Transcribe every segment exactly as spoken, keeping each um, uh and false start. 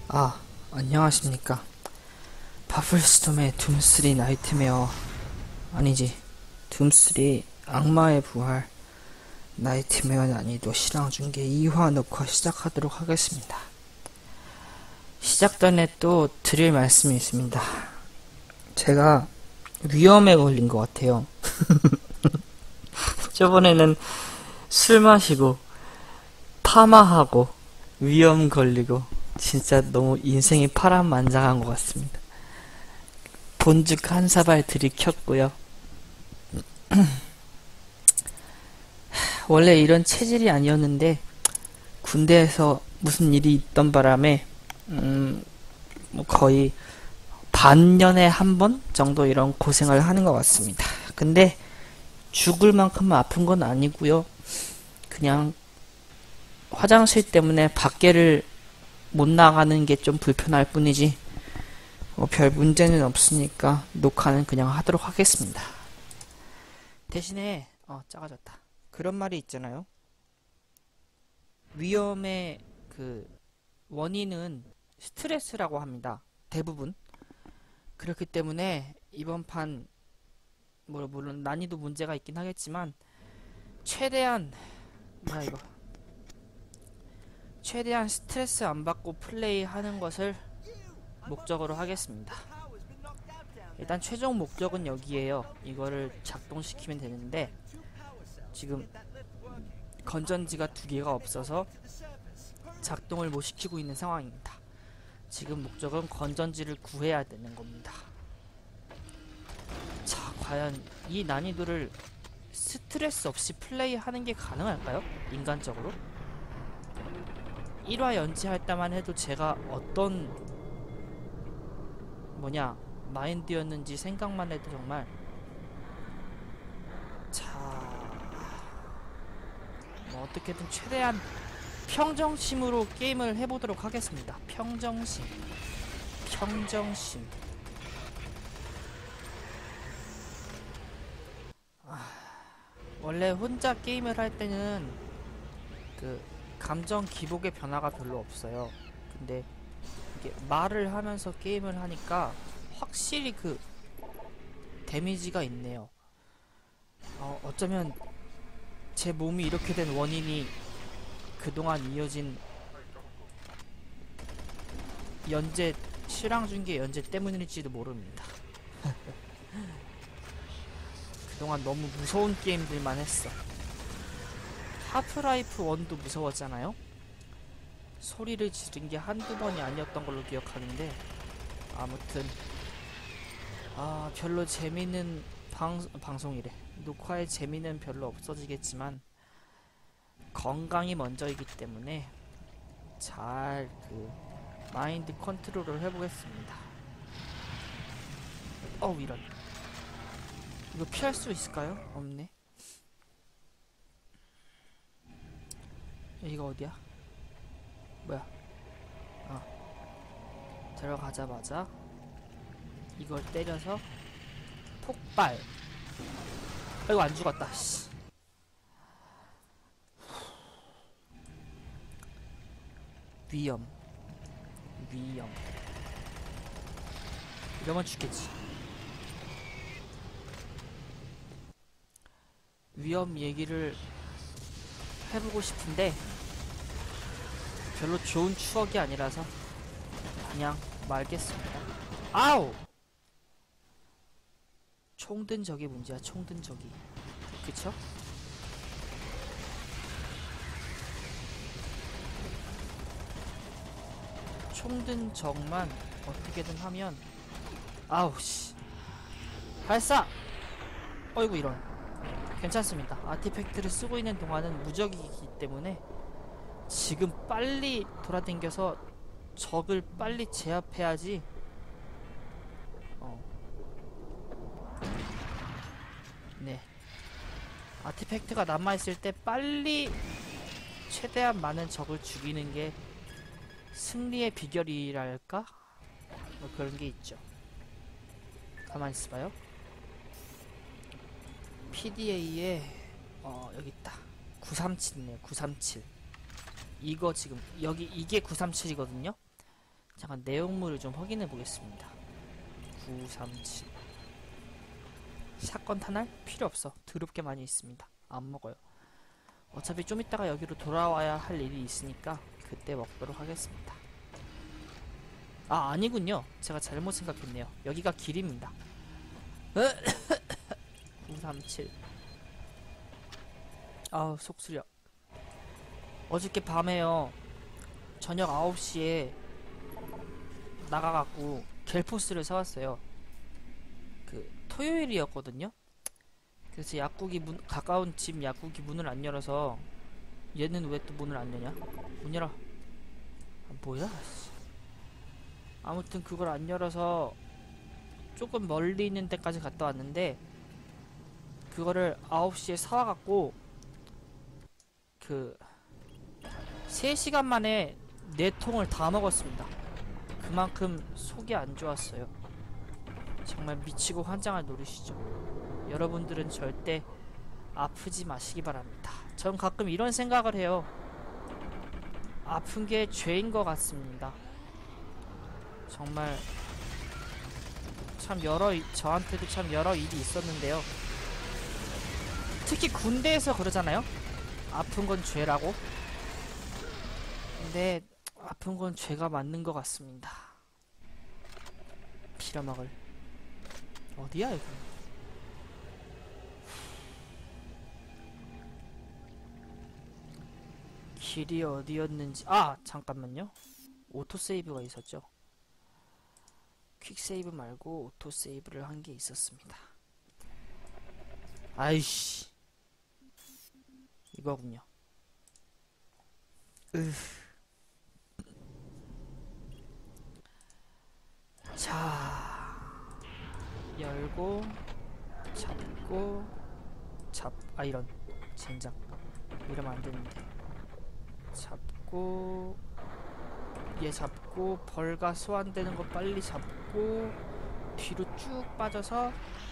아, 안녕하십니까. 바플스톰의 둠쓰리 나이트메어, 아니지, 둠쓰리 악마의 부활, 나이트메어 난이도 실황중계 이 화 녹화 시작하도록 하겠습니다. 시작 전에 또 드릴 말씀이 있습니다. 제가 위험에 걸린 것 같아요. 저번에는 술 마시고 파마하고 위험 걸리고 진짜 너무 인생이 파란만장한 것 같습니다. 본즉 한 사발 들이켰고요. 원래 이런 체질이 아니었는데 군대에서 무슨 일이 있던 바람에 음, 뭐 거의 반년에 한 번 정도 이런 고생을 하는 것 같습니다. 근데 죽을 만큼 아픈 건 아니고요. 그냥 화장실 때문에 밖에를 못 나가는 게 좀 불편할 뿐이지 뭐 별 문제는 없으니까 녹화는 그냥 하도록 하겠습니다. 대신에 어 작아졌다. 그런 말이 있잖아요. 위험의 그 원인은 스트레스라고 합니다. 대부분. 그렇기 때문에 이번 판 뭐 물론 난이도 문제가 있긴 하겠지만 최대한 뭐야 이거 최대한 스트레스 안 받고 플레이하는 것을 목적으로 하겠습니다. 일단 최종 목적은 여기에요. 이거를 작동시키면 되는데 지금 건전지가 두 개가 없어서 작동을 못 시키고 있는 상황입니다. 지금 목적은 건전지를 구해야 되는 겁니다. 자, 과연 이 난이도를 스트레스 없이 플레이하는 게 가능할까요? 인간적으로? 일 화 연치할 때만 해도 제가 어떤 뭐냐 마인드였는지 생각만 해도 정말 자, 뭐 어떻게든 최대한 평정심으로 게임을 해보도록 하겠습니다. 평정심, 평정심. 아, 원래 혼자 게임을 할 때는 그 감정 기복의 변화가 별로 없어요. 근데 이게 말을 하면서 게임을 하니까 확실히 그 데미지가 있네요. 어, 어쩌면 제 몸이 이렇게 된 원인이 그동안 이어진 연재 실황중계 연재 때문일지도 모릅니다. 그동안 너무 무서운 게임들만 했어. 하프라이프 원도 무서웠잖아요. 소리를 지른 게 한두 번이 아니었던 걸로 기억하는데 아무튼 아 별로 재미는 방, 방송이래. 녹화에 재미는 별로 없어지겠지만 건강이 먼저이기 때문에 잘 그 마인드 컨트롤을 해보겠습니다. 어우 이런. 이거 피할 수 있을까요? 없네. 이거 어디야? 뭐야? 어. 들어가자마자 이걸 때려서 폭발. 아이고 안 죽었다. 씨. 위험. 위험. 이러면 죽겠지. 위험 얘기를 해보고 싶은데 별로 좋은 추억이 아니라서 그냥 말겠습니다. 아우! 총든 적이 문제야. 총든 적이. 그쵸? 총든 적만 어떻게든 하면 아우씨 발사! 어이구 이런. 괜찮습니다. 아티팩트를 쓰고 있는 동안은 무적이기 때문에 지금 빨리 돌아다녀서 적을 빨리 제압해야지. 어. 네. 아티팩트가 남아있을 때 빨리 최대한 많은 적을 죽이는 게 승리의 비결이랄까? 뭐 그런 게 있죠. 가만히 있어봐요. 피디에이에 어 여기 있다. 구삼칠이네요. 구삼칠. 이거 지금 여기 이게 구삼칠이거든요. 잠깐 내용물을 좀 확인해 보겠습니다. 구삼칠 샷건 탄알? 필요 없어. 더럽게 많이 있습니다. 안 먹어요. 어차피 좀 이따가 여기로 돌아와야 할 일이 있으니까 그때 먹도록 하겠습니다. 아, 아니군요. 제가 잘못 생각했네요. 여기가 길입니다. 구삼칠 아우, 속쓰려. 어저께 밤에요, 저녁 아홉 시에 나가갖고 갤포스를 사왔어요. 그 토요일이었거든요. 그래서 약국이 문, 가까운 집 약국이 문을 안 열어서, 얘는 왜 또 문을 안 여냐? 문 열어. 아, 뭐야? 아무튼 그걸 안 열어서 조금 멀리 있는 데까지 갔다 왔는데, 그거를 아홉 시에 사와갖고 그 세 시간 만에 네 통을 다 먹었습니다. 그만큼 속이 안 좋았어요. 정말 미치고 환장할 노릇이죠. 여러분들은 절대 아프지 마시기 바랍니다. 전 가끔 이런 생각을 해요. 아픈 게 죄인 것 같습니다. 정말 참 여러 저한테도 참 여러 일이 있었는데요. 특히 군대에서 그러잖아요. 아픈 건 죄라고. 근데 아픈 건 죄가 맞는 것 같습니다. 빌어먹을. 어디야 이거? 길이 어디였는지. 아, 잠깐만요. 오토세이브가 있었죠. 퀵세이브 말고 오토세이브를 한 게 있었습니다. 아이씨, 이거군요. 으. 자, 열고 잡고 잡. 아, 이런 젠장. 이러면 안 되는데. 잡고 얘 잡고 벌가 소환되는 거 빨리 잡고 뒤로 쭉 빠져서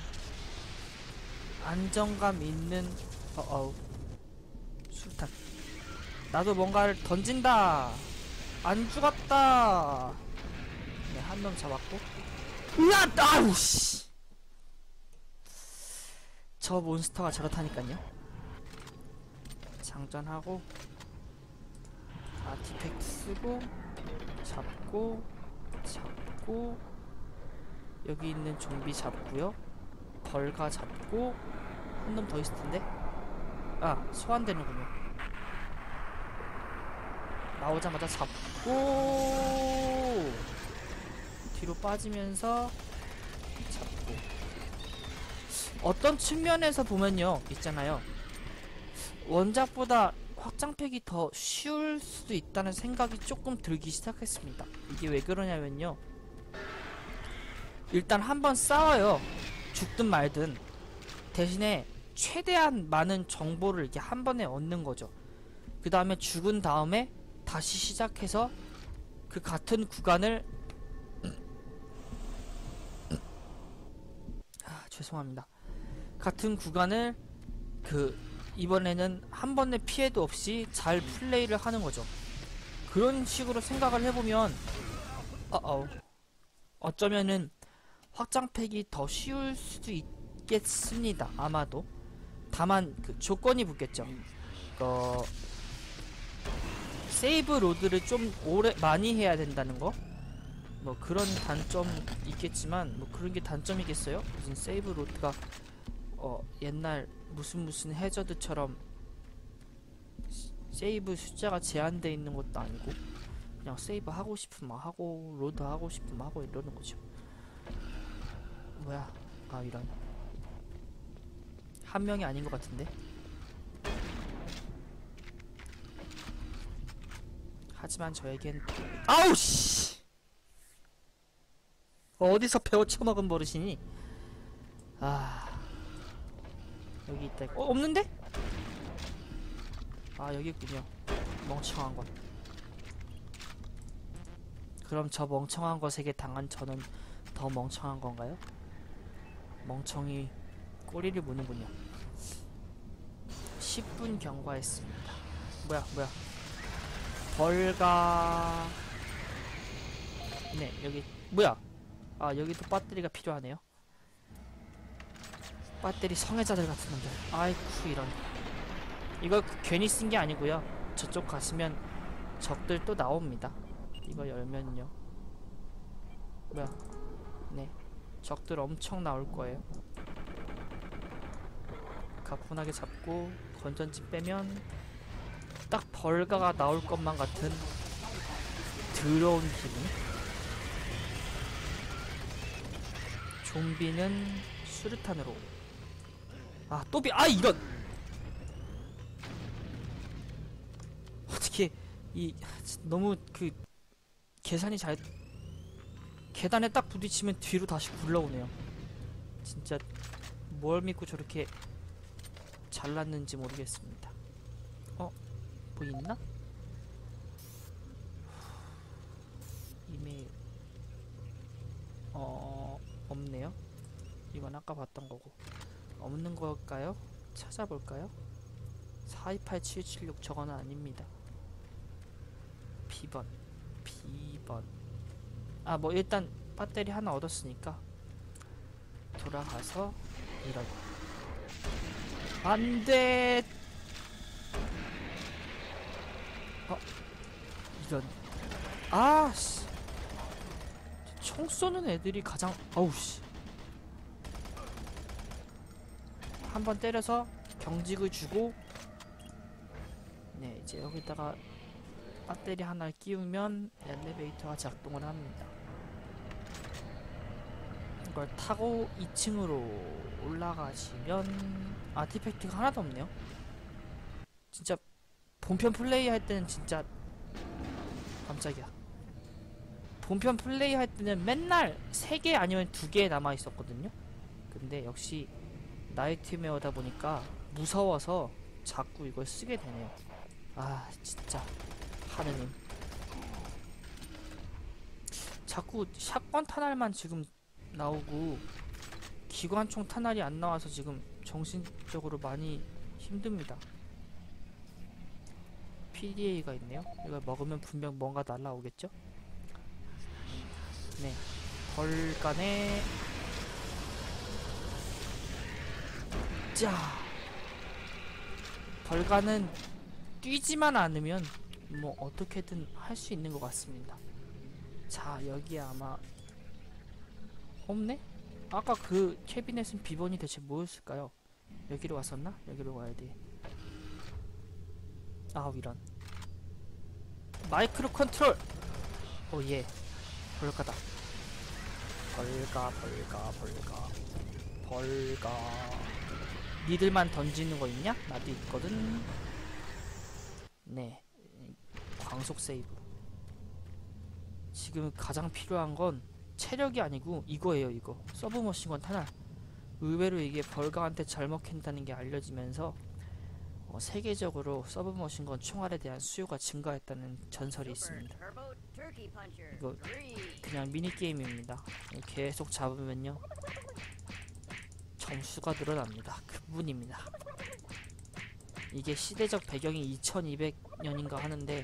안정감 있는. 어어우, 술탄. 나도 뭔가를 던진다. 안 죽었다. 네, 한 놈 잡았고. 으아! 아우 씨. 저 몬스터가 저렇다니깐요. 장전하고 아티팩트 쓰고 잡고 잡고 여기 있는 좀비 잡고요. 벌가 잡고 한 놈 더 있을 텐데. 아, 소환되는군요. 나오자마자 잡고 뒤로 빠지면서 잡고. 어떤 측면에서 보면요, 있잖아요, 원작보다 확장팩이 더 쉬울 수도 있다는 생각이 조금 들기 시작했습니다. 이게 왜 그러냐면요, 일단 한번 싸워요. 죽든 말든. 대신에 최대한 많은 정보를 이렇게 한 번에 얻는 거죠. 그 다음에 죽은 다음에 다시 시작해서 그 같은 구간을 아, 죄송합니다. 같은 구간을 그 이번에는 한 번의 피해도 없이 잘 플레이를 하는 거죠. 그런 식으로 생각을 해보면 어어 어쩌면은 확장팩이 더 쉬울 수도 있겠습니다. 아마도. 다만 그 조건이 붙겠죠. 어, 세이브 로드를 좀 오래 많이 해야 된다는 거. 뭐 그런 단점 있겠지만 뭐 그런 게 단점이겠어요? 무슨 세이브 로드가 어 옛날 무슨 무슨 해저드처럼 세이브 숫자가 제한되어 있는 것도 아니고 그냥 세이브 하고 싶으면 하고 로드 하고 싶으면 하고 이러는 거죠. 뭐야? 아, 이런. 한 명이 아닌 것 같은데. 하지만 저에겐 아우 씨. 어디서 배워 처먹은 버릇이니? 아, 여기 있다. 어, 없는데? 아, 여기 있군요. 멍청한 것. 그럼 저 멍청한 것에게 당한 저는 더 멍청한 건가요? 멍청이 꼬리를 무는군요. 십 분 경과했습니다. 뭐야, 뭐야. 벌가 네, 여기 뭐야? 아, 여기도 배터리가 필요하네요. 배터리 성애자들 같은 놈들. 아이쿠, 이런. 이거 괜히 쓴 게 아니고요. 저쪽 가시면 적들 또 나옵니다. 이거 열면요. 뭐야? 네, 적들 엄청 나올 거예요. 가뿐하게 잡고 건전지 빼면 딱 벌가가 나올 것만 같은 더러운 기분. 좀비는 수류탄으로. 아, 또비. 아, 이런. 어떻게 이 너무 그 계산이 잘. 계단에 딱 부딪히면 뒤로 다시 굴러오네요. 진짜 뭘 믿고 저렇게 잘랐는지 모르겠습니다. 어? 뭐 있나? 이메일. 어... 없네요. 이건 아까 봤던 거고. 없는 걸까요? 찾아볼까요? 사이팔칠칠육 저거는 아닙니다. 비번. 비번. 아, 뭐 일단 배터리 하나 얻었으니까 돌아가서 이런. 안돼. 어, 이런. 아씨. 총 쏘는 애들이 가장. 어우씨. 한번 때려서 경직을 주고. 네, 이제 여기다가 배터리 하나를 끼우면 엘리베이터가 작동을 합니다. 이걸 타고 이 층으로 올라가시면 아티팩트가 하나도 없네요. 진짜 본편 플레이 할 때는 진짜 깜짝이야. 본편 플레이 할 때는 맨날 세 개 아니면 두 개 남아 있었거든요. 근데 역시 나이트메어다 보니까 무서워서 자꾸 이걸 쓰게 되네요. 아, 진짜 하느님. 자꾸 샷건 탄알만 지금 나오고 기관총 탄알이 안 나와서 지금 정신적으로 많이 힘듭니다. 피디에이가 있네요. 이걸 먹으면 분명 뭔가 날라오겠죠? 네. 벌간에 자. 벌간은 뛰지만 않으면 뭐 어떻게든 할 수 있는 것 같습니다. 자, 여기에 아마 없네? 아까 그 캐비넷은 비번이 대체 뭐였을까요? 여기로 왔었나? 여기로 가야 돼. 아우, 이런. 마이크로 컨트롤! 오, 예. 벌가다. 벌가, 벌가, 벌가. 벌가. 니들만 던지는 거 있냐? 나도 있거든. 네. 광속 세이브. 지금 가장 필요한 건 체력이 아니고 이거예요, 이거. 서브머신건 탄알. 의외로 이게 벌가한테 잘 먹힌다는 게 알려지면서 어, 세계적으로 서브머신건 총알에 대한 수요가 증가했다는 전설이 있습니다. 이거 그냥 미니게임입니다. 계속 잡으면요 점수가 늘어납니다. 그뿐입니다. 이게 시대적 배경이 이천이백 년인가 하는데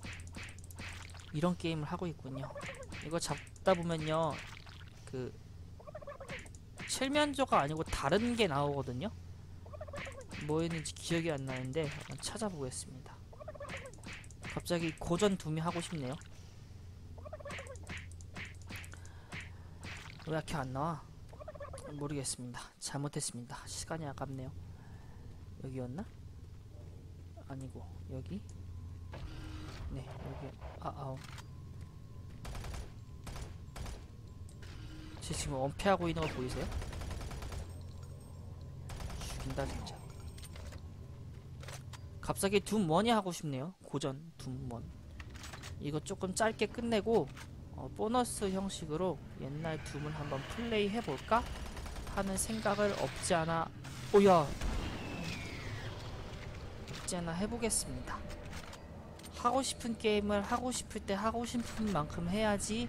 이런 게임을 하고 있군요. 이거 잡다 보면요 그 칠면조가 아니고 다른 게 나오거든요. 뭐였는지 기억이 안 나는데 한번 찾아보겠습니다. 갑자기 고전 두미 하고 싶네요. 왜 이렇게 안 나와? 모르겠습니다. 잘못했습니다. 시간이 아깝네요. 여기였나? 아니고 여기? 네, 여기. 아, 아우. 제 지금 엄폐하고 있는 거 보이세요? 죽인다 진짜. 갑자기 둠원이 하고 싶네요. 고전 둠원. 이거 조금 짧게 끝내고 어, 보너스 형식으로 옛날 둠을 한번 플레이 해볼까? 하는 생각을 없지 않아. 오야! 없지 않아 해보겠습니다. 하고 싶은 게임을 하고 싶을 때 하고 싶은 만큼 해야지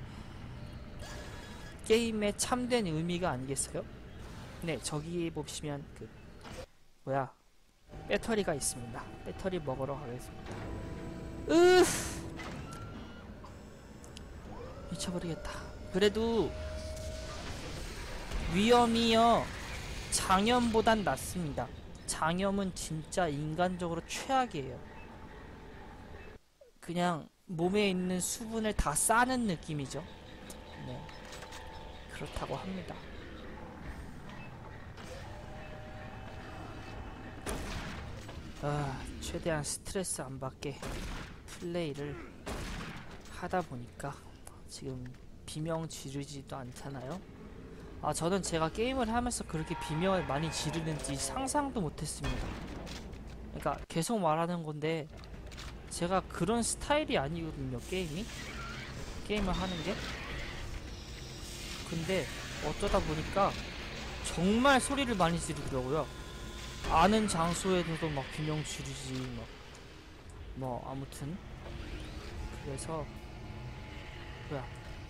게임의 참된 의미가 아니겠어요? 네, 저기 보시면 그 뭐야 배터리가 있습니다. 배터리 먹으러 가겠습니다. 으 미쳐버리겠다. 그래도 위험이요 장염보단 낫습니다. 장염은 진짜 인간적으로 최악이에요. 그냥 몸에 있는 수분을 다 싸는 느낌이죠. 네, 그렇다고 합니다. 아, 최대한 스트레스 안 받게 플레이를 하다 보니까 지금 비명 지르지도 않잖아요. 아, 저는 제가 게임을 하면서 그렇게 비명을 많이 지르는지 상상도 못했습니다. 그러니까 계속 말하는 건데 제가 그런 스타일이 아니거든요, 게임이. 게임을 하는 게. 근데 어쩌다 보니까 정말 소리를 많이 지르더라고요. 아는 장소에서도 막 비명 지르지, 막. 뭐, 아무튼. 그래서, 뭐야.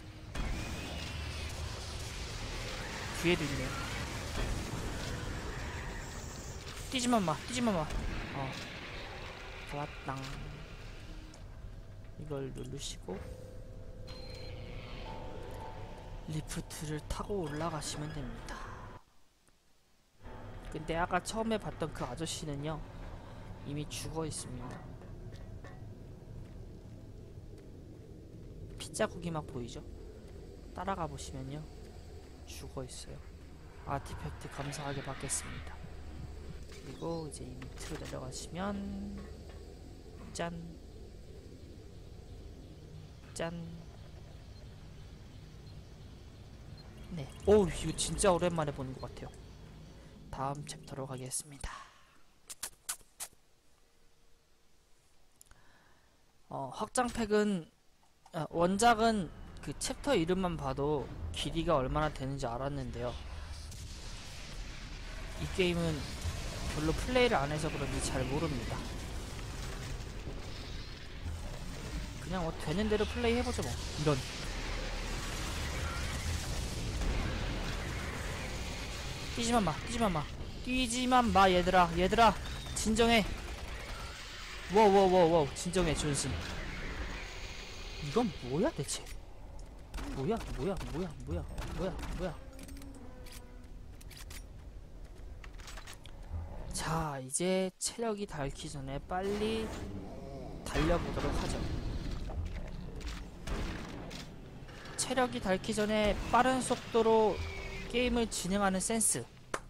뒤에도 있네. 뛰지만 마, 뛰지만 마. 어. 좋았당. 이걸 누르시고, 리프트를 타고 올라가시면 됩니다. 근데 아까 처음에 봤던 그 아저씨는요, 이미 죽어 있습니다. 핏자국이 막 보이죠? 따라가 보시면요, 죽어 있어요. 아티팩트 감사하게 받겠습니다. 그리고 이제 이 밑으로 내려가시면, 짠, 짠. 네. 오, 이거 진짜 오랜만에 보는 것 같아요. 다음 챕터로 가겠습니다. 어, 확장팩은, 아, 원작은 그 챕터 이름만 봐도 길이가 얼마나 되는지 알았는데요. 이 게임은 별로 플레이를 안 해서 그런지 잘 모릅니다. 그냥 뭐 되는 대로 플레이 해보죠 뭐. 이런. 뛰지만 마, 뛰지만 마, 뛰지만 마, 얘들아, 얘들아, 진정해. 워워워워, 진정해, 존슨. 이건 뭐야 대체? 뭐야, 뭐야, 뭐야, 뭐야, 뭐야, 뭐야. 자, 이제 체력이 닳기 전에 빨리 달려보도록 하죠. 체력이 닳기 전에 빠른 속도로 게임을 진행하는 센스.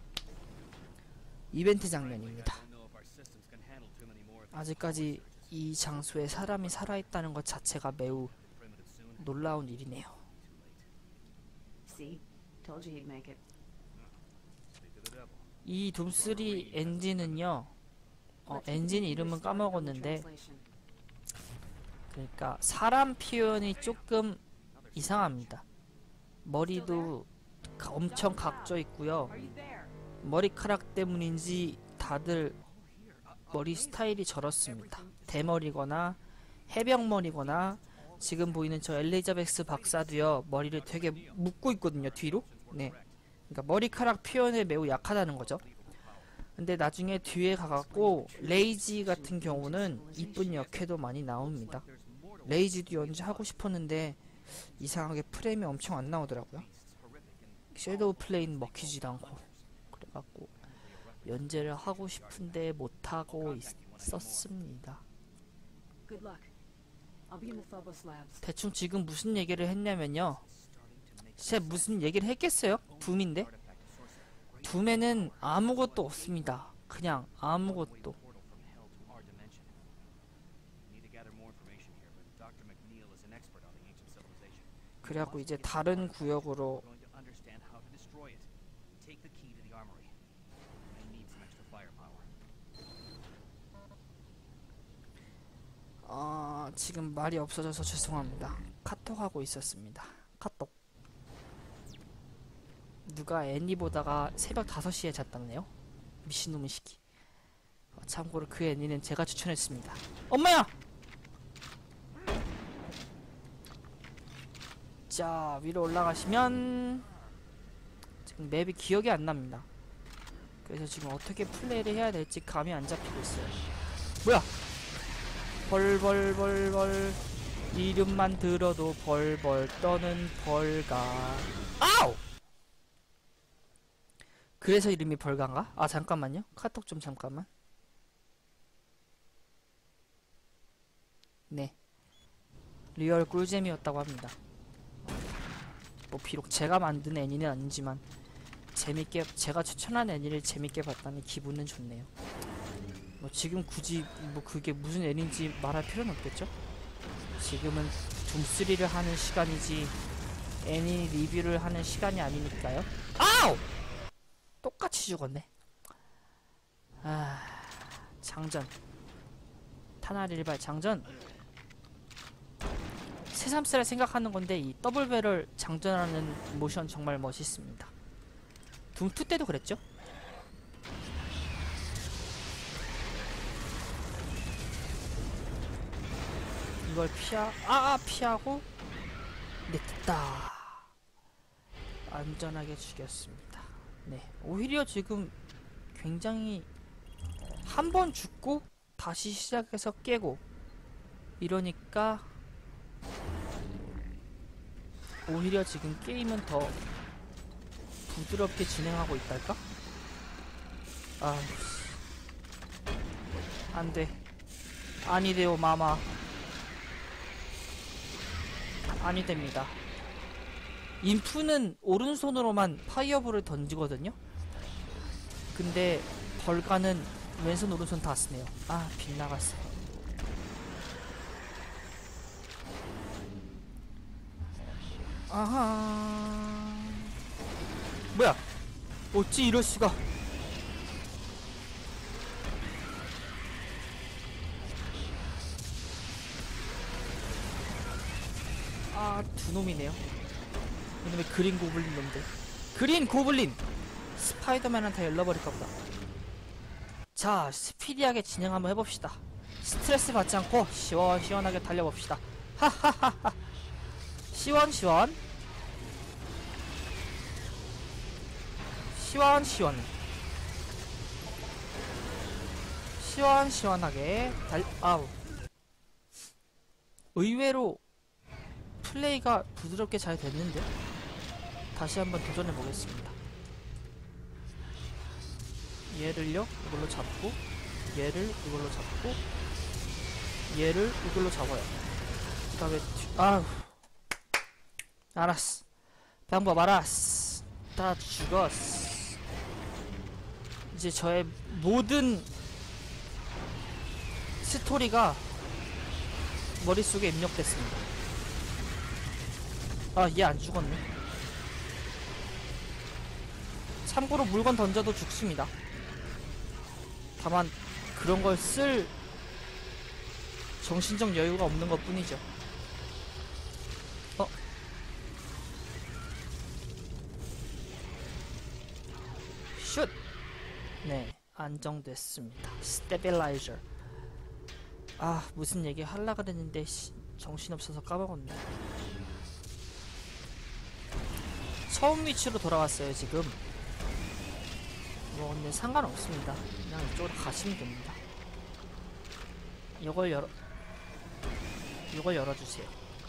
이벤트 장면입니다. 아직까지 이 장소에 사람이 살아있다는 것 자체가 매우 놀라운 일이네요. 이 둠쓰 엔진은요, 어, 엔진 이름은 까먹었는데, 그러니까 사람 표현이 조금 이상합니다. 머리도 엄청 각져 있고요. 머리카락 때문인지 다들 머리 스타일이 저렇습니다. 대머리거나 해병머리거나, 지금 보이는 저 엘리자베스 박사도요, 머리를 되게 묶고 있거든요, 뒤로. 네. 그러니까 머리카락 표현에 매우 약하다는 거죠. 근데 나중에 뒤에 가갖고 레이지 같은 경우는 이쁜 역해도 많이 나옵니다. 레이지도 연주하고 싶었는데 이상하게 프레임이 엄청 안 나오더라고요. 섀도우 플레인 먹히지도 않고, 그래갖고 연재를 하고 싶은데 못하고 있었습니다. 대충 지금 무슨 얘기를 했냐면요, 진짜 무슨 얘기를 했겠어요? 둠인데? 둠에는 아무것도 없습니다. 그냥 아무것도. 그래갖고 이제 다른 구역으로 어, 지금 말이 없어져서 죄송합니다. 카톡하고 있었습니다. 카톡. 누가 애니 보다가 새벽 다섯 시에 잤다네요? 미친놈의 시키. 어, 참고로 그 애니는 제가 추천했습니다. 엄마야! 자, 위로 올라가시면 지금 맵이 기억이 안 납니다. 그래서 지금 어떻게 플레이를 해야 될지 감이 안 잡히고 있어요. 뭐야! 벌벌벌벌. 이름만 들어도 벌벌 떠는 벌가. 아우! 그래서 이름이 벌가인가? 아 잠깐만요. 카톡 좀 잠깐만. 네, 리얼 꿀잼이었다고 합니다. 뭐 비록 제가 만든 애니는 아니지만 재밌게, 제가 추천한 애니를 재밌게 봤다는 기분은 좋네요. 뭐 지금 굳이 뭐 그게 무슨 애니인지 말할 필요는 없겠죠? 지금은 둠쓰리를 하는 시간이지 애니 리뷰를 하는 시간이 아니니까요. 아우! 똑같이 죽었네. 아, 장전. 타나릴발 장전. 새삼스레 생각하는 건데 이 더블 배럴 장전하는 모션 정말 멋있습니다. 둠투 때도 그랬죠? 이걸 피하, 아, 피하고, 네, 됐다. 안전하게 죽였습니다. 네, 오히려 지금 굉장히 한 번 죽고 다시 시작해서 깨고 이러니까 오히려 지금 게임은 더 부드럽게 진행하고 있달까? 아, 안돼. 아니돼요 마마. 아니됩니다. 인프는 오른손으로만 파이어볼을 던지거든요? 근데 벌가는 왼손 오른손 다 쓰네요. 아, 빗나갔어. 아하. 뭐야? 어찌 이럴 수가? 아, 두 놈이네요. 이놈의 그린 고블린 놈들. 그린 고블린! 스파이더맨은 다 열러버릴까 보다. 자, 스피디하게 진행 한번 해봅시다. 스트레스 받지 않고 시원시원하게 달려봅시다. 하하하하. 시원시원. 시원시원. 시원시원하게 달, 아우. 의외로 플레이가 부드럽게 잘 됐는데? 다시 한번 도전해보겠습니다. 얘를요, 이걸로 잡고, 얘를 이걸로 잡고, 얘를 이걸로 잡아요. 그 다음에, 아우. 알았어. 방법 알았어. 다 죽었어. 이제 저의 모든 스토리가 머릿속에 입력됐습니다. 아, 얘 안 죽었네. 참고로 물건 던져도 죽습니다. 다만 그런 걸 쓸 정신적 여유가 없는 것 뿐이죠. 어? 슛! 네, 안정됐습니다. 스테빌라이저. 아, 무슨 얘기 하려고 했는데 씨, 정신없어서 까먹었네. 처음 위치로 돌아왔어요 지금. 뭐 근데 상관없습니다. 그냥 이쪽으로 가시면 됩니다. 이걸 열어 이걸 열어주세요.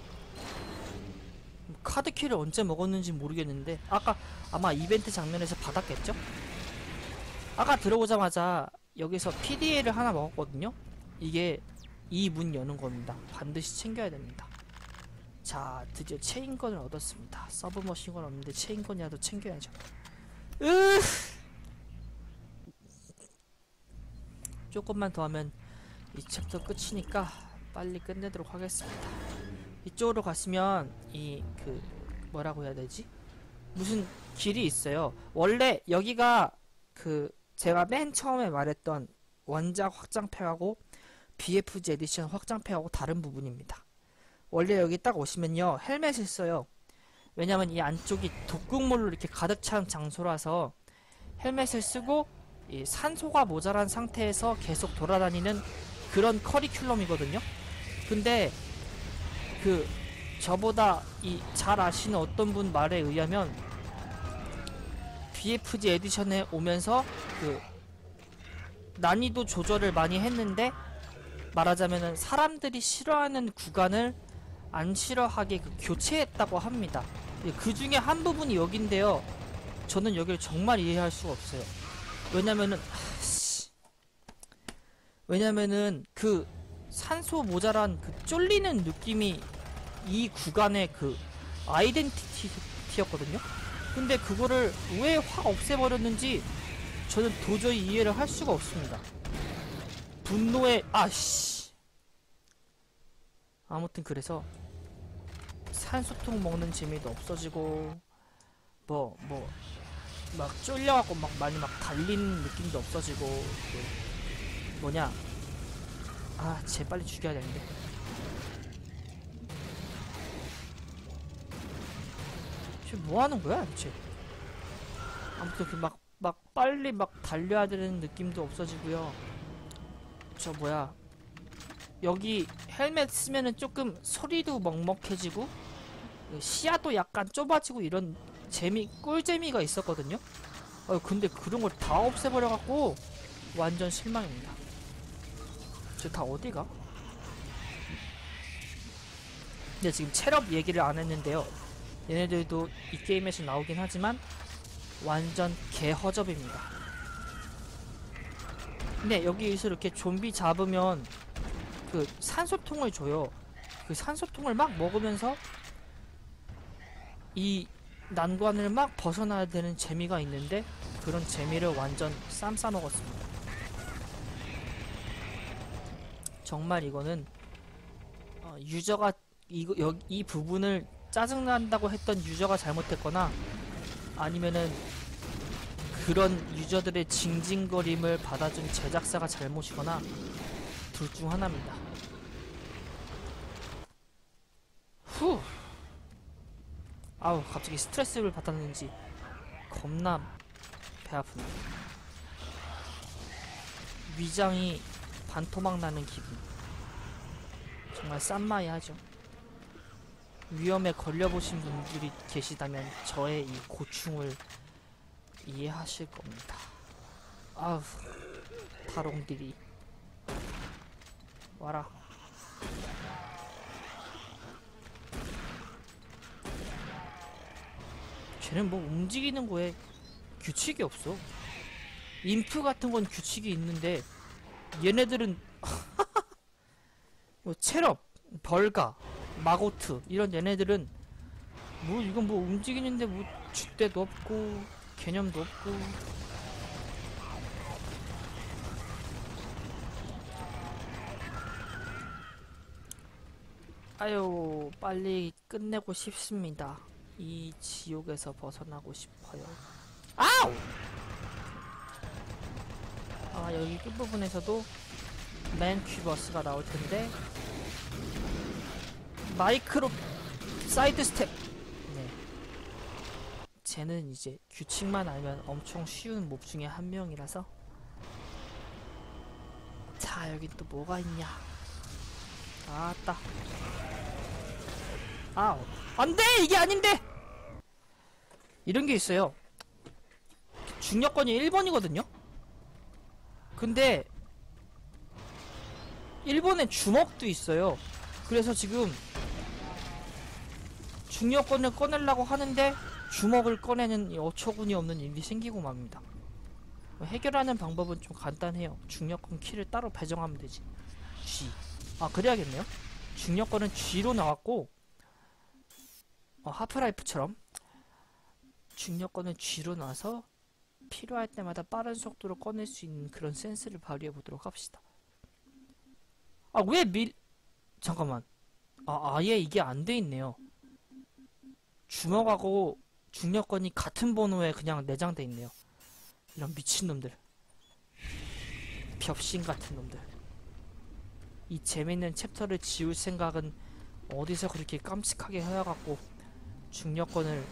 카드키를 언제 먹었는지 모르겠는데 아까 아마 이벤트 장면에서 받았겠죠? 아까 들어오자마자 여기서 피디에이를 하나 먹었거든요? 이게 이 문 여는 겁니다. 반드시 챙겨야 됩니다. 자, 드디어 체인건을 얻었습니다. 서브머신건 없는데 체인건이라도 챙겨야죠. 으 조금만 더 하면 이 챕터 끝이니까 빨리 끝내도록 하겠습니다. 이쪽으로 갔으면 이 그 뭐라고 해야 되지? 무슨 길이 있어요. 원래 여기가 그 제가 맨 처음에 말했던 원작 확장팩하고 비에프지 에디션 확장팩하고 다른 부분입니다. 원래 여기 딱 오시면요 헬멧을 써요. 왜냐면 이 안쪽이 독극물로 이렇게 가득 찬 장소라서 헬멧을 쓰고 이 산소가 모자란 상태에서 계속 돌아다니는 그런 커리큘럼이거든요. 근데 그 저보다 이 잘 아시는 어떤 분 말에 의하면 비에프지 에디션에 오면서 그 난이도 조절을 많이 했는데 말하자면은 사람들이 싫어하는 구간을 안 싫어하게 그 교체했다고 합니다. 그 중에 한 부분이 여긴데요. 저는 여기를 정말 이해할 수가 없어요. 왜냐면은 하씨, 왜냐면은 그 산소 모자란 그 쫄리는 느낌이 이 구간의 그 아이덴티티였거든요. 근데 그거를 왜 확 없애버렸는지 저는 도저히 이해를 할 수가 없습니다. 분노의 아씨. 아무튼 그래서 산소통 먹는 재미도 없어지고 뭐 뭐 막 쫄려갖고 막 많이 막 달리는 느낌도 없어지고 그 뭐냐 아 쟤 빨리 죽여야 되는데 쟤 뭐하는 거야 대체. 아무튼 그 막 막 빨리 막 달려야 되는 느낌도 없어지고요. 저 뭐야 여기 헬멧 쓰면은 조금 소리도 먹먹해지고 시야도 약간 좁아지고 이런 재미 꿀재미가 있었거든요. 어 근데 그런 걸 다 없애버려갖고 완전 실망입니다. 저 다 어디가? 근데 지금 체력 얘기를 안 했는데요. 얘네들도 이 게임에서 나오긴 하지만 완전 개허접입니다. 근데 여기서 이렇게 좀비 잡으면 그 산소통을 줘요. 그 산소통을 막 먹으면서 이 난관을 막 벗어나야 되는 재미가 있는데 그런 재미를 완전 쌈 싸먹었습니다. 정말 이거는 어, 유저가 이거 여, 이 부분을 짜증난다고 했던 유저가 잘못했거나 아니면은 그런 유저들의 징징거림을 받아준 제작사가 잘못이거나 둘 중 하나입니다. 후. 아우 갑자기 스트레스를 받았는지 겁나 배 아프네. 위장이 반토막 나는 기분. 정말 싼마이 하죠. 위험에 걸려보신 분들이 계시다면 저의 이 고충을 이해하실 겁니다. 아우 다롱들이 와라. 쟤는 뭐 움직이는 거에 규칙이 없어. 인프 같은 건 규칙이 있는데 얘네들은 뭐 체럽, 벌가, 마고트 이런 얘네들은 뭐 이건 뭐 움직이는데 뭐 줏대도 없고 개념도 없고. 아유 빨리 끝내고 싶습니다. 이 지옥에서 벗어나고 싶어요. 아우! 아 여기 끝부분에서도 맨퀴버스가 나올텐데 마이크로 사이드 스텝. 네. 쟤는 이제 규칙만 알면 엄청 쉬운 몹 중에 한 명이라서. 자 여기 또 뭐가 있냐. 아따. 아우 안돼 이게 아닌데. 이런 게 있어요. 중력권이 일 번이거든요. 근데 일 번에 주먹도 있어요. 그래서 지금 중력권을 꺼내려고 하는데 주먹을 꺼내는 이 어처구니 없는 일이 생기고 맙니다. 해결하는 방법은 좀 간단해요. 중력권 키를 따로 배정하면 되지. G. 아 그래야겠네요. 중력권은 G로 나왔고 어, 하프라이프처럼 중력권은 G로 나와서 필요할 때마다 빠른 속도로 꺼낼 수 있는 그런 센스를 발휘해 보도록 합시다. 아 왜 밀... 잠깐만. 아 아예 이게 안 돼 있네요. 주먹하고 중력권이 같은 번호에 그냥 내장돼 있네요. 이런 미친놈들. 벽신 같은 놈들. 이 재밌는 챕터를 지울 생각은 어디서 그렇게 깜찍하게 해와갖고 중력권을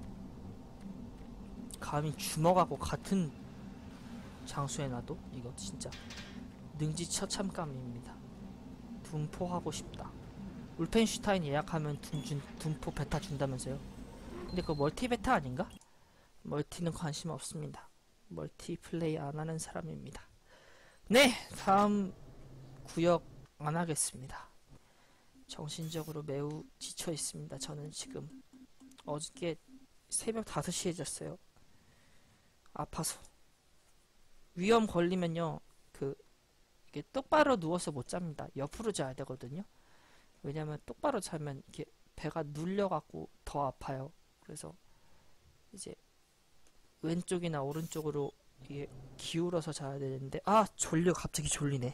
감히 주먹하고 같은 장소에 놔도 이거 진짜 능지처참감입니다. 둠포하고 싶다. 울펜슈타인 예약하면 둠, 준, 둠포 베타 준다면서요? 근데 그거 멀티 베타 아닌가? 멀티는 관심 없습니다. 멀티 플레이 안 하는 사람입니다. 네! 다음 구역 안 하겠습니다. 정신적으로 매우 지쳐 있습니다. 저는 지금 어저께 새벽 다섯 시에 잤어요. 아파서. 위험 걸리면요, 그 이게 똑바로 누워서 못 잡니다. 옆으로 자야 되거든요. 왜냐면 똑바로 자면 이렇게 배가 눌려갖고 더 아파요. 그래서 이제 왼쪽이나 오른쪽으로 이게 기울어서 자야 되는데, 아 졸려. 갑자기 졸리네.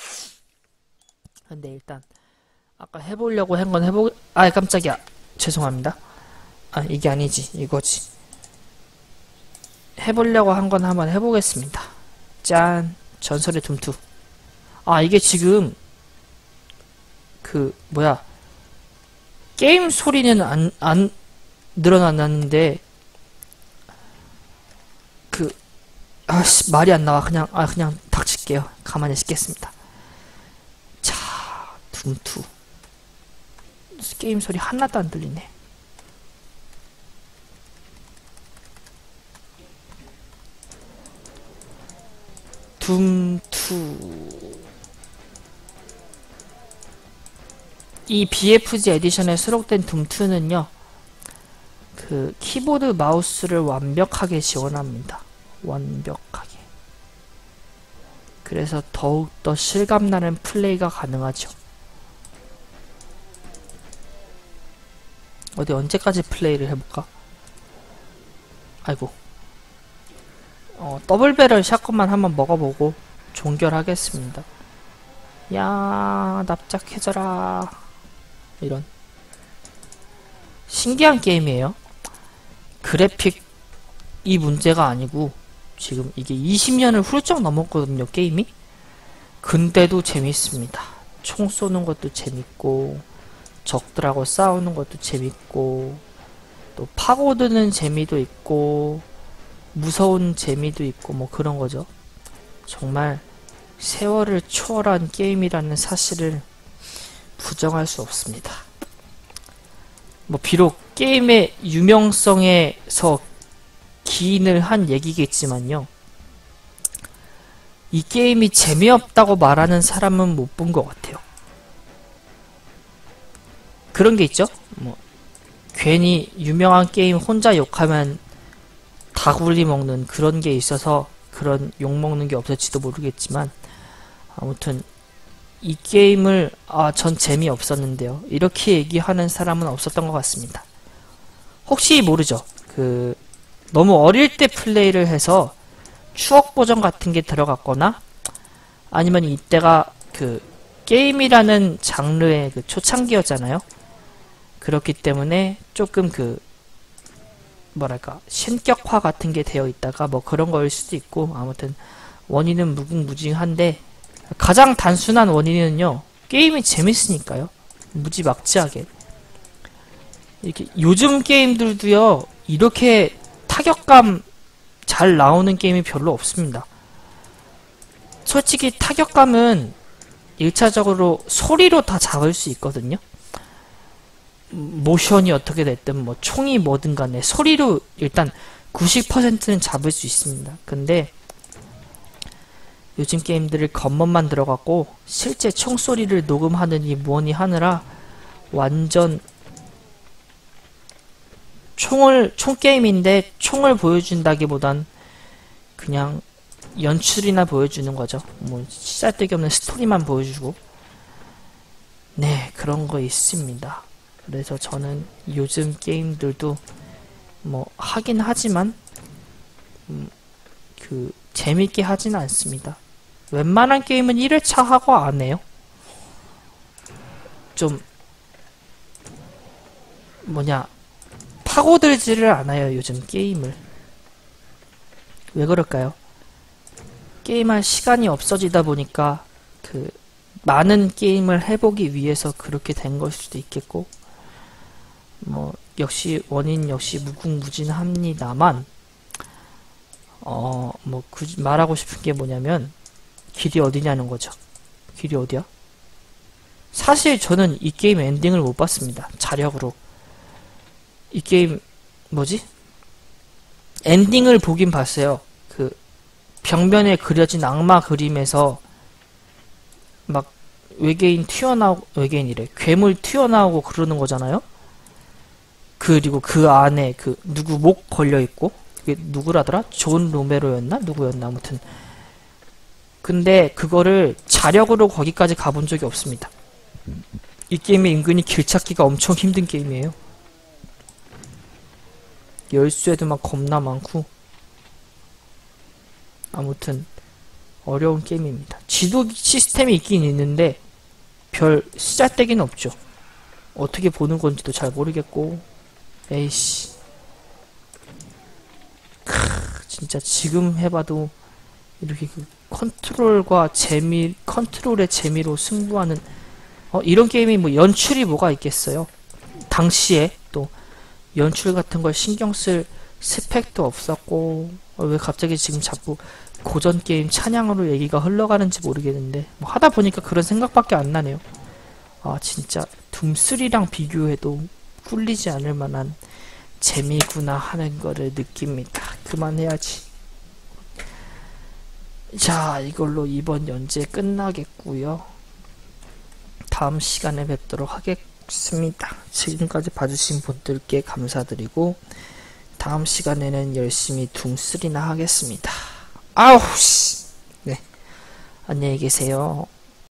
근데 일단 아까 해보려고 한 건 해보 아 깜짝이야. 죄송합니다. 아 이게 아니지, 이거지. 해보려고 한 건 한번 해보겠습니다. 짠. 전설의 둠투. 아 이게 지금 그 뭐야, 게임 소리는 안, 안 늘어났는데 그 아씨 말이 안 나와. 그냥 아 그냥 닥칠게요. 가만히 있겠습니다. 자, 둠투. 게임 소리 하나도 안 들리네. 둠투. 이 비에프지 에디션에 수록된 둠투는요, 그 키보드 마우스를 완벽하게 지원합니다. 완벽하게. 그래서 더욱더 실감나는 플레이가 가능하죠. 어디 언제까지 플레이를 해볼까? 아이고. 어, 더블배럴 샷건만 한번 먹어보고 종결하겠습니다. 야, 납작해져라. 이런. 신기한 게임이에요. 그래픽이 문제가 아니고, 지금 이게 이십 년을 훌쩍 넘었거든요, 게임이. 근데도 재밌습니다. 총 쏘는 것도 재밌고, 적들하고 싸우는 것도 재밌고, 또 파고드는 재미도 있고, 무서운 재미도 있고, 뭐 그런 거죠. 정말 세월을 초월한 게임이라는 사실을 부정할 수 없습니다. 뭐 비록 게임의 유명성에서 기인을 한 얘기겠지만요, 이 게임이 재미없다고 말하는 사람은 못 본 것 같아요. 그런 게 있죠. 뭐 괜히 유명한 게임 혼자 욕하면 다굴리 먹는 그런 게 있어서 그런 욕 먹는 게 없을지도 모르겠지만, 아무튼 이 게임을 아 전 재미없었는데요, 이렇게 얘기하는 사람은 없었던 것 같습니다. 혹시 모르죠. 그 너무 어릴 때 플레이를 해서 추억 보정 같은 게 들어갔거나, 아니면 이때가 그 게임이라는 장르의 그 초창기였잖아요. 그렇기 때문에 조금 그 뭐랄까 신격화 같은 게 되어 있다가 뭐 그런 거일 수도 있고, 아무튼 원인은 무궁무진한데, 가장 단순한 원인은요, 게임이 재밌으니까요. 무지막지하게. 이렇게 요즘 게임들도요, 이렇게 타격감 잘 나오는 게임이 별로 없습니다. 솔직히 타격감은 일차적으로 소리로 다 잡을 수 있거든요. 모션이 어떻게 됐든 뭐 총이 뭐든 간에 소리로 일단 구십 퍼센트는 잡을 수 있습니다. 근데 요즘 게임들을 겉멋만 들어갔고 실제 총소리를 녹음하느니 뭐니 하느라 완전 총을 총게임인데 총을 보여준다기보단 그냥 연출이나 보여주는 거죠. 뭐 쓸데기 없는 스토리만 보여주고. 네, 그런 거 있습니다. 그래서 저는 요즘 게임들도 뭐 하긴 하지만 음, 그 재밌게 하지는 않습니다. 웬만한 게임은 일 회차 하고 안 해요. 좀 뭐냐 파고들지를 않아요, 요즘 게임을. 왜 그럴까요? 게임할 시간이 없어지다 보니까 그 많은 게임을 해보기 위해서 그렇게 된 걸 수도 있겠고, 뭐 역시 원인 역시 무궁무진합니다만, 어 뭐 굳이 말하고 싶은 게 뭐냐면 길이 어디냐는 거죠. 길이 어디야? 사실 저는 이 게임 엔딩을 못 봤습니다. 자력으로. 이 게임 뭐지? 엔딩을 보긴 봤어요. 그 벽면에 그려진 악마 그림에서 막 외계인 튀어나오고, 외계인이래. 괴물 튀어나오고 그러는 거잖아요? 그리고 그 안에 그 누구 목 걸려있고, 그게 누구라더라? 존 로메로였나? 누구였나? 아무튼. 근데 그거를 자력으로 거기까지 가본 적이 없습니다. 이 게임이 은근히 길 찾기가 엄청 힘든 게임이에요. 열쇠도 막 겁나 많고. 아무튼 어려운 게임입니다. 지도 시스템이 있긴 있는데 별 쓰잘데기는 없죠. 어떻게 보는 건지도 잘 모르겠고. 에이씨. 크, 진짜 지금 해봐도 이렇게 그 컨트롤과 재미, 컨트롤의 재미로 승부하는 어, 이런 게임이 뭐 연출이 뭐가 있겠어요. 당시에 또 연출 같은 걸 신경 쓸 스펙도 없었고, 어, 왜 갑자기 지금 자꾸 고전 게임 찬양으로 얘기가 흘러가는지 모르겠는데, 뭐 하다 보니까 그런 생각밖에 안 나네요. 아, 진짜 둠쓰리랑 비교해도 꿀리지 않을 만한 재미구나 하는 거를 느낍니다. 그만해야지. 자, 이걸로 이번 연재 끝나겠고요. 다음 시간에 뵙도록 하겠습니다. 지금까지 봐주신 분들께 감사드리고 다음 시간에는 열심히 둠쓰리나 하겠습니다. 아우 씨. 네. 안녕히 계세요.